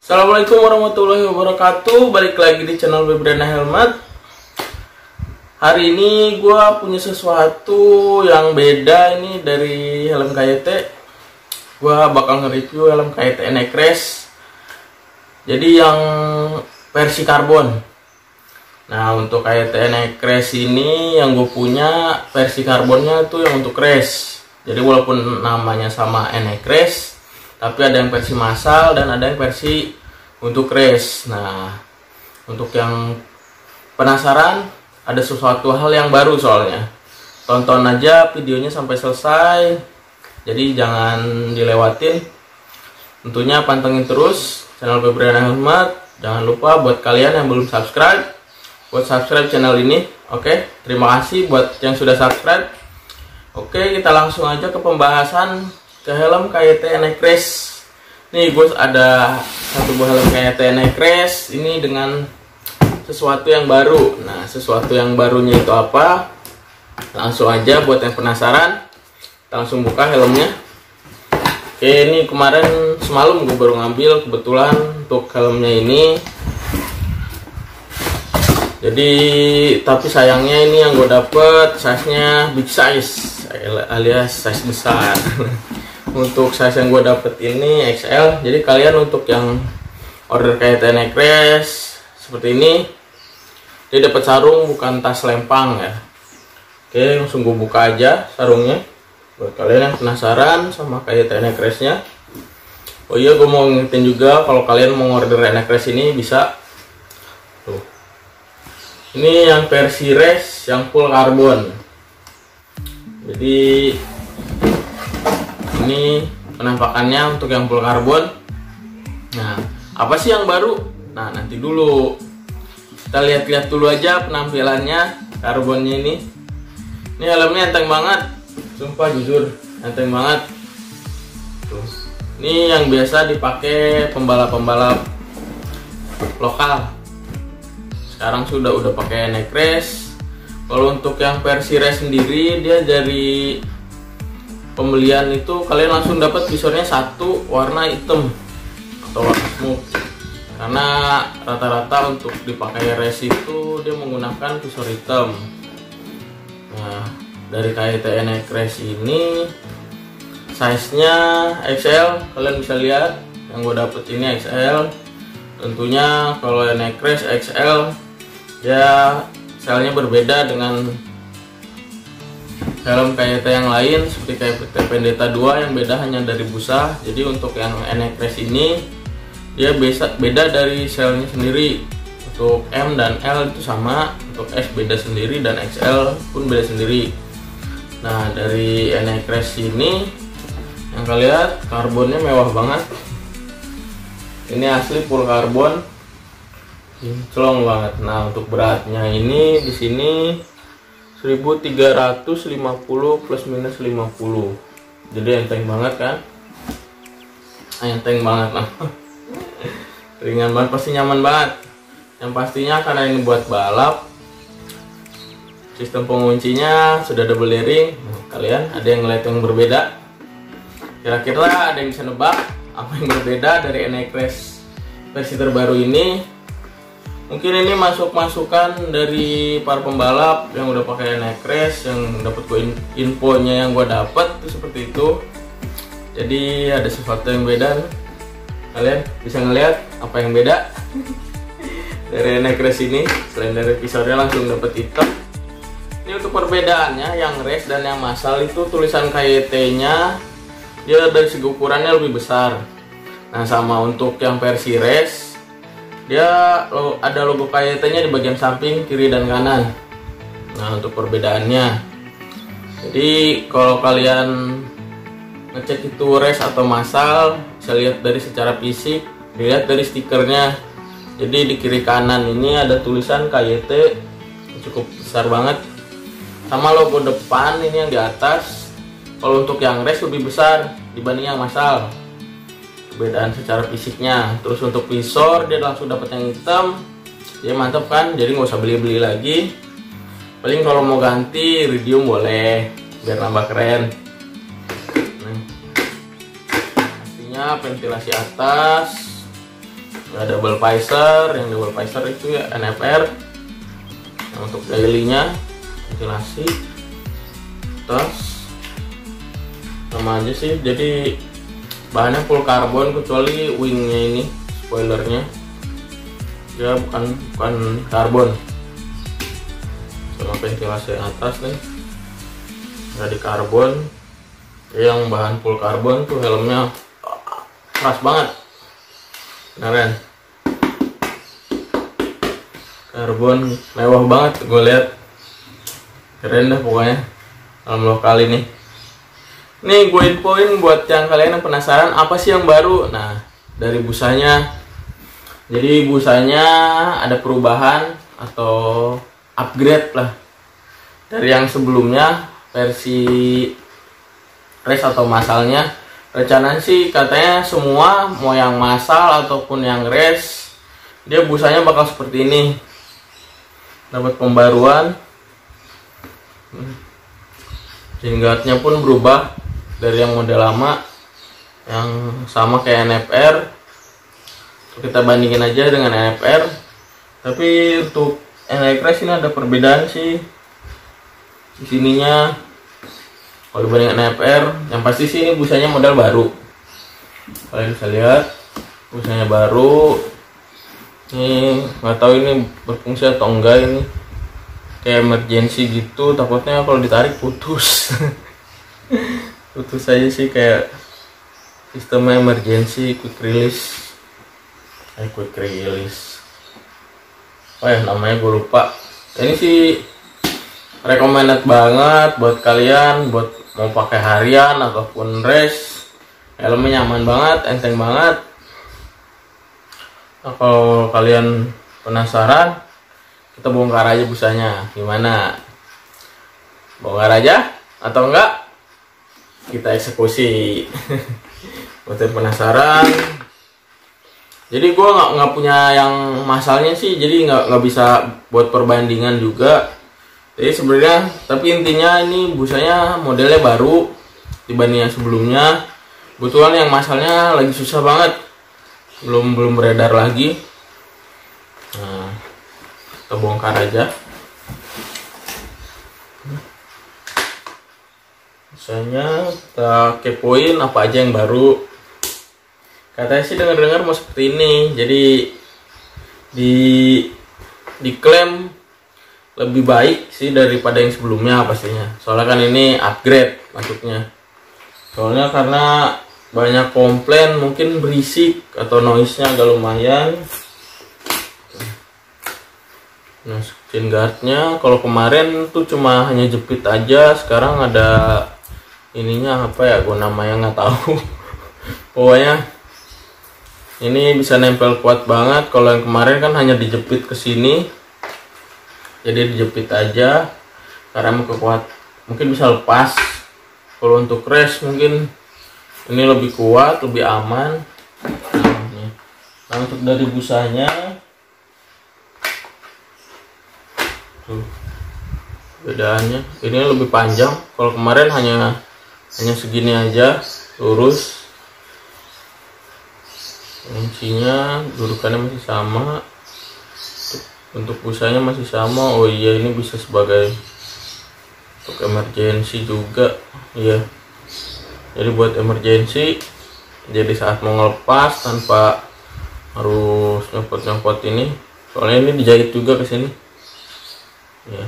Assalamualaikum warahmatullahi wabarakatuh. Balik lagi di channel Febriana Helmet. Hari ini gue punya sesuatu yang beda ini dari helm KYT. Gue bakal nge-review helm KYT NX Race. Jadi yang versi karbon. Nah, untuk KYT NX Race ini yang gue punya versi karbonnya itu yang untuk race. Jadi walaupun namanya sama NX Race, tapi ada yang versi massal dan ada yang versi untuk race. Nah, untuk yang penasaran, ada sesuatu hal yang baru soalnya. Tonton aja videonya sampai selesai. Jadi jangan dilewatin. Tentunya pantengin terus channel Febriana Helmet. Jangan lupa buat kalian yang belum subscribe, buat subscribe channel ini. Oke, terima kasih buat yang sudah subscribe. Oke, kita langsung aja ke pembahasan ke helm KYT NX Race. Nih bos, ada satu buah helm KYT NX Race ini dengan sesuatu yang baru. Nah, sesuatu yang barunya itu apa? Langsung aja buat yang penasaran, kita langsung buka helmnya. Oke, ini kemarin semalam gue baru ngambil kebetulan untuk helmnya ini. Jadi tapi sayangnya ini yang gue dapet size-nya big size alias size besar. Untuk size yang gue dapet ini XL. Jadi kalian untuk yang order KYT NX Race seperti ini, dia dapat sarung bukan tas lempang ya. Oke, langsung gue buka aja sarungnya buat kalian yang penasaran sama KYT NX Race nya. Oh iya, gue mau ngingetin juga kalau kalian mau order NX Race ini bisa tuh. Ini yang versi race yang full karbon. Jadi ini penampakannya untuk yang full karbon. Nah, apa sih yang baru? Nah, nanti dulu kita lihat-lihat dulu aja penampilannya karbonnya ini. Ini helmnya enteng banget, sumpah jujur enteng banget. Tuh. Ini yang biasa dipakai pembalap-pembalap lokal. Sekarang udah pakai NX Race. Kalau untuk yang versi race sendiri, dia dari pembelian itu kalian langsung dapat visornya satu warna hitam atau warna smoke. Karena rata-rata untuk dipakai race itu dia menggunakan visor hitam. Nah, dari KYT NX Race ini size-nya XL, kalian bisa lihat yang gue dapet ini XL. Tentunya kalau NX Race XL ya selnya berbeda dengan helm KYT yang lain seperti KYT Vendetta 2 yang beda hanya dari busa. Jadi untuk yang NX Race ini dia beda dari selnya sendiri. Untuk M dan L itu sama, untuk S beda sendiri dan XL pun beda sendiri. Nah, dari NX Race ini yang kalian lihat karbonnya mewah banget. Ini asli full karbon, celong banget. Nah, untuk beratnya ini di sini 1350 plus minus 50. Jadi enteng banget kan? Enteng banget nah. Ringan banget, pasti nyaman banget. Yang pastinya karena ini buat balap, sistem penguncinya sudah double layering. Nah, kalian ada yang ngeliat yang berbeda? Kira-kira ada yang bisa nebak apa yang berbeda dari NX Race versi terbaru ini? Mungkin ini masukan dari para pembalap yang udah pakai NX Race, yang dapat infonya yang gue dapat itu seperti itu. Jadi ada sesuatu yang beda. Kalian bisa ngelihat apa yang beda dari NX Race ini. Selain dari visornya langsung dapat hitam. Ini untuk perbedaannya, yang race dan yang massal itu tulisan KYT-nya dia dari segi ukurannya lebih besar. Nah, sama untuk yang versi race dia ada logo KYT-nya di bagian samping kiri dan kanan. Nah, untuk perbedaannya, jadi kalau kalian ngecek itu race atau massal, bisa lihat dari secara fisik, dilihat dari stikernya. Jadi di kiri kanan ini ada tulisan KYT cukup besar banget, sama logo depan ini yang di atas. Kalau untuk yang race lebih besar dibanding yang massal, perbedaan secara fisiknya. Terus untuk visor dia langsung dapat yang hitam, dia mantap kan, jadi nggak usah beli-beli lagi. Paling kalau mau ganti iridium boleh biar nambah keren. Nah, pastinya ventilasi atas nggak double visor. Yang double visor itu ya NFR. Nah, untuk dailynya ventilasi, tas sama aja sih. Jadi bahannya full karbon kecuali wingnya ini, spoilernya dia bukan karbon. Sama ventilasi atas nih dari karbon. Yang bahan full karbon tuh helmnya keras banget, beneran karbon, mewah banget. Gue lihat keren dah pokoknya helm lokal ini. Nih gue infoin buat yang kalian yang penasaran apa sih yang baru. Nah, dari busanya. Jadi busanya ada perubahan atau upgrade lah dari yang sebelumnya versi race atau masalnya. Rencananya sih katanya semua mau yang masal ataupun yang race dia busanya bakal seperti ini. Dapat pembaruan. Guardnya pun berubah dari yang model lama yang sama kayak NFR. Kita bandingin aja dengan NFR. Tapi untuk NFR Race ini ada perbedaan sih di sininya. Kalau dibanding NFR, yang pasti sih ini busanya model baru. Kalian bisa lihat busanya baru. Ini nggak tahu ini berfungsi atau enggak, ini kayak emergency gitu. Takutnya kalau ditarik putus. Putus aja sih, kayak sistemnya emergency quick release. Quick release. Oh ya namanya gue lupa. Ini sih recommended banget buat kalian buat mau pakai harian ataupun race. Helmnya nyaman banget, enteng banget. Nah, kalau kalian penasaran, kita bongkar aja busanya. Gimana? Bongkar aja atau enggak? Kita eksekusi. Buat yang penasaran. Jadi gue nggak punya yang masalnya sih, jadi nggak bisa buat perbandingan juga. Jadi sebenarnya, tapi intinya ini busanya modelnya baru dibanding yang sebelumnya. Kebetulan yang masalnya lagi susah banget, belum beredar lagi. Nah, kita bongkar aja. Misalnya kita kepoin apa aja yang baru. Katanya sih dengar-dengar mau seperti ini. Jadi diklaim lebih baik sih daripada yang sebelumnya pastinya. Soalnya kan ini upgrade masuknya. Soalnya karena banyak komplain mungkin berisik atau noise-nya agak lumayan. Nah, screen guard-nya kalau kemarin tuh cuma hanya jepit aja, sekarang ada ininya apa ya, gue namanya nggak tahu. Pokoknya ini bisa nempel kuat banget. Kalau yang kemarin kan hanya dijepit ke sini, jadi dijepit aja karena kuat, mungkin bisa lepas. Kalau untuk race mungkin ini lebih kuat, lebih aman. Nah, untuk dari busanya tuh bedaannya, ini lebih panjang. Kalau kemarin hanya segini aja, lurus. Kuncinya dudukannya masih sama, untuk busanya masih sama. Oh iya, ini bisa sebagai untuk emergency juga. Iya, jadi buat emergency, jadi saat mau ngelepas tanpa harus nyopot ini. Soalnya ini dijahit juga ke sini. Ya,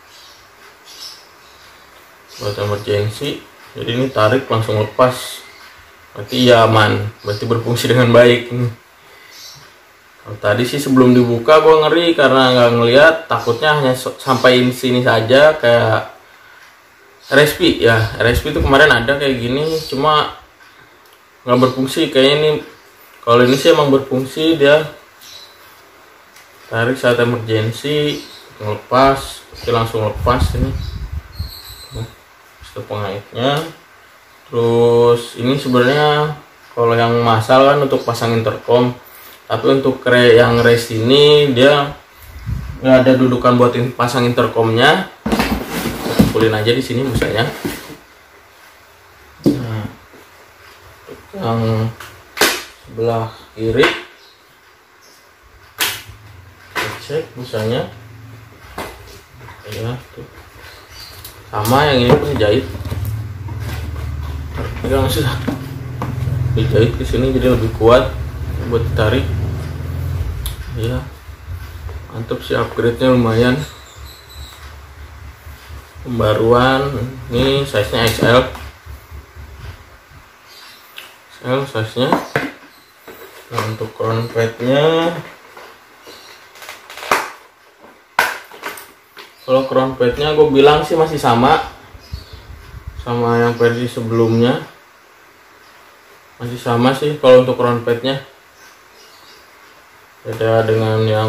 buat emergency, jadi ini tarik langsung lepas. Berarti ya aman, berarti berfungsi dengan baik. Kalau tadi sih sebelum dibuka gue ngeri karena nggak ngelihat, takutnya hanya sampai sini saja kayak RSP ya. RSP itu kemarin ada kayak gini, cuma nggak berfungsi. Kayaknya ini, kalau ini sih emang berfungsi, dia tarik saat emergency, ngelepas, langsung lepas ini. Stop pengaitnya. Terus ini sebenarnya kalau yang masal kan untuk pasang intercom, tapi untuk yang race ini dia nggak ada dudukan buat pasang intercomnya. Kumpulin aja di sini misalnya. Nah, yang sebelah kiri cek busanya ya tuh. Sama yang ini pun dijahit, pegang sudah dijahit ke sini jadi lebih kuat buat ditarik ya. Mantap sih, upgrade-nya lumayan. Pembaruan ini size-nya XL size-nya. Nah, untuk crown plate-nya, kalau crown plate-nya gue bilang sih masih sama yang versi sebelumnya, masih sama sih kalau untuk crown plate-nya. Beda dengan yang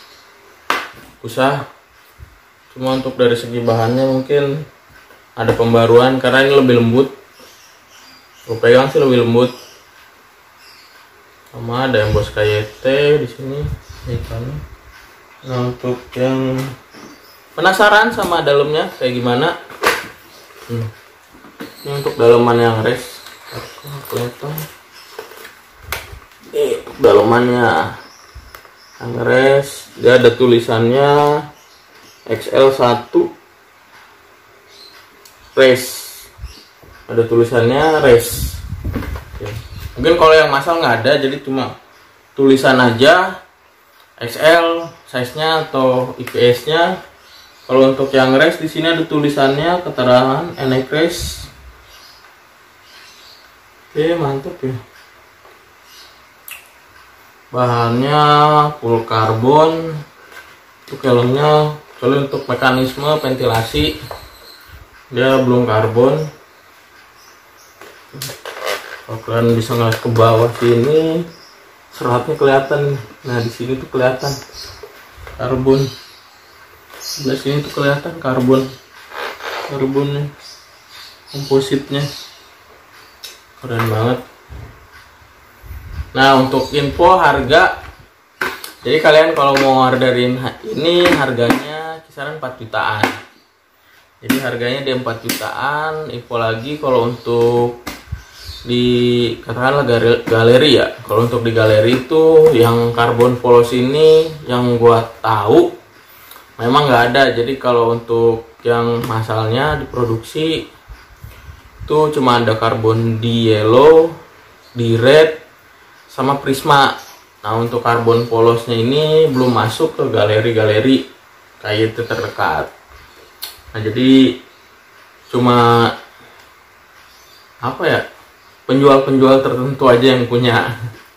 usah, cuma untuk dari segi bahannya mungkin ada pembaruan karena ini lebih lembut. Gue pegang sih lebih lembut. Sama ada emboss KYT di sini ikannya. Nah, untuk yang penasaran sama dalamnya kayak gimana, ini untuk dalaman yang race kelihatan. Dalamannya yang race, dia ada tulisannya XL1 race, ada tulisannya race. Oke. Mungkin kalau yang masal nggak ada, jadi cuma tulisan aja XL size-nya atau IPS-nya. Kalau untuk yang race di sini ada tulisannya keterangan NX race. Oke, mantap ya. Bahannya full karbon. Untuk helmnya, soalnya untuk mekanisme ventilasi dia belum karbon. Kalau kalian bisa ngeliat ke bawah sini, seratnya kelihatan. Nah, di sini tuh kelihatan karbon. Sebelah sini tuh kelihatan karbonnya, kompositnya keren banget. Nah, untuk info harga, jadi kalian kalau mau orderin ini harganya kisaran 4 jutaan. Jadi harganya di 4 jutaan. Info lagi kalau untuk di katakanlah galeri ya. Kalau untuk di galeri itu yang karbon polos ini yang gua tahu memang nggak ada. Jadi kalau untuk yang masalnya diproduksi itu cuma ada karbon di yellow, di red, sama prisma. Nah, untuk karbon polosnya ini belum masuk ke galeri-galeri kayak itu terdekat. Nah, jadi cuma apa ya, penjual-penjual tertentu aja yang punya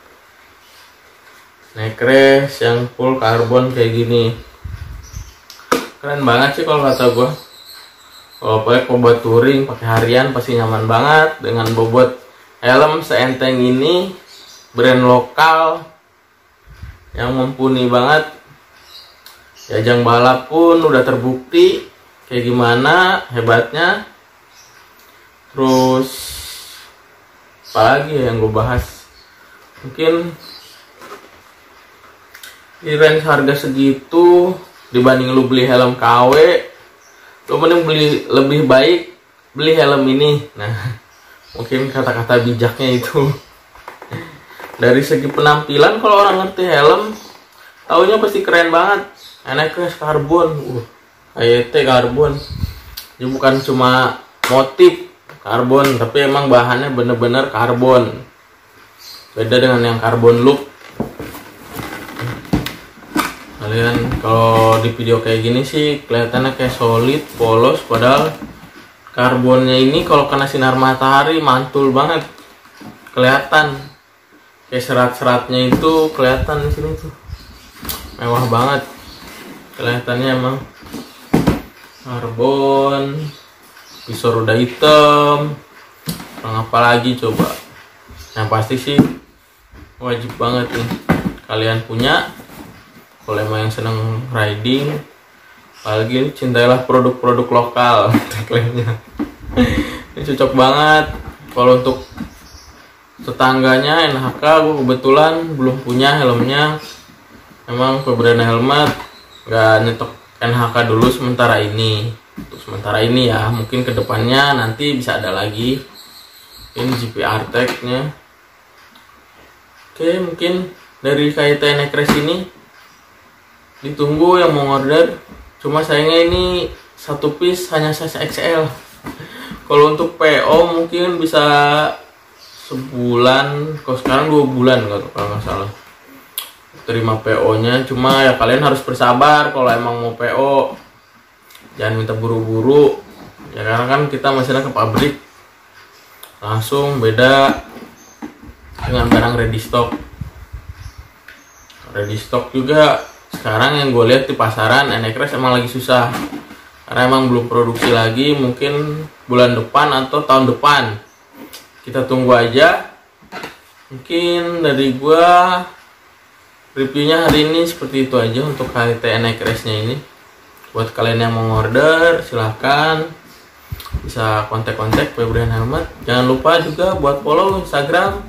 necklace yang full karbon kayak gini. Keren banget sih kalau kata gue. Kalau pakai buat touring, pakai harian pasti nyaman banget dengan bobot helm seenteng ini. Brand lokal yang mumpuni banget. Ya, ajang balap pun udah terbukti kayak gimana hebatnya. Terus apalagi ya yang gue bahas, mungkin di range harga segitu dibanding lu beli helm KW, lu mending lebih baik beli helm ini. Nah, mungkin kata-kata bijaknya itu. Dari segi penampilan, kalau orang ngerti helm, taunya pasti keren banget. NX karbon, KYT karbon. Ini bukan cuma motif karbon, tapi emang bahannya bener-bener karbon. Beda dengan yang karbon look. Kalian kalau di video kayak gini sih kelihatannya kayak solid, polos, padahal karbonnya ini kalau kena sinar matahari mantul banget. Kelihatan. Kayak serat-seratnya itu kelihatan di sini tuh, mewah banget kelihatannya emang. Karbon, visor udah hitam, apa lagi coba? Yang pasti sih wajib banget nih kalian punya kalau emang yang seneng riding, apalagi cintailah produk-produk lokal. Tagline-nya ini cocok banget. Kalau untuk tetangganya NHK, gue kebetulan belum punya helmnya. Memang pemberian helmet nggak nyetok NHK dulu sementara ini. Untuk sementara ini ya, mungkin kedepannya nanti bisa ada lagi. Ini GPR tag-nya. Oke, mungkin dari KYT NX Race ini ditunggu yang mau order. Cuma sayangnya ini satu piece hanya size XL. Kalau untuk PO mungkin bisa sebulan, kalau sekarang 2 bulan kalau nggak salah terima PO-nya. Cuma ya kalian harus bersabar kalau emang mau PO, jangan minta buru-buru ya, karena kan kita misalnya ke pabrik langsung beda dengan barang ready stock. Ready stock juga sekarang yang gue lihat di pasaran NXRS emang lagi susah karena emang belum produksi lagi, mungkin bulan depan atau tahun depan. Kita tunggu aja. Mungkin dari gua reviewnya hari ini seperti itu aja untuk HT NXRS nya ini. Buat kalian yang mau order silahkan bisa kontak-kontak Febriana Helmet. Jangan lupa juga buat follow Instagram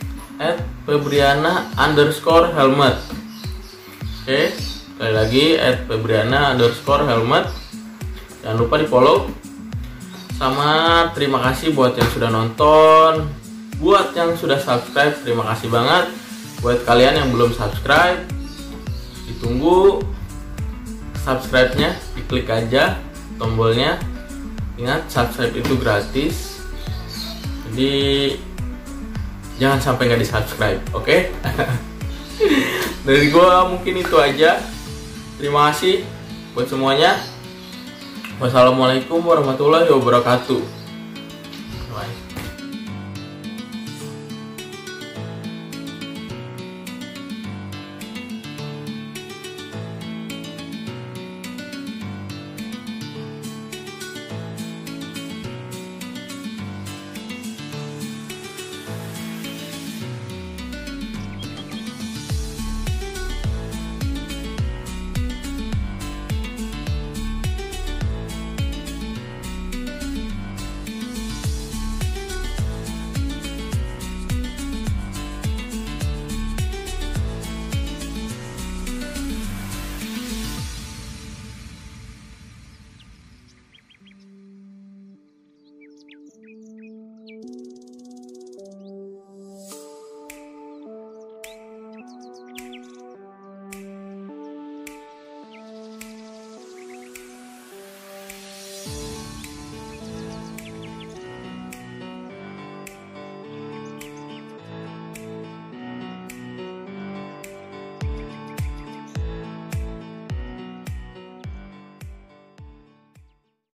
@febriana_helmet. Oke, sekali lagi @febriana_helmet. Jangan lupa di follow. Sama terima kasih buat yang sudah nonton. Buat yang sudah subscribe, terima kasih banget. Buat kalian yang belum subscribe, ditunggu subscribe-nya, diklik aja tombolnya. Ingat, subscribe itu gratis, jadi jangan sampai nggak di subscribe, oke? Dari gua mungkin itu aja. Terima kasih buat semuanya. Wassalamualaikum warahmatullahi wabarakatuh. Bye.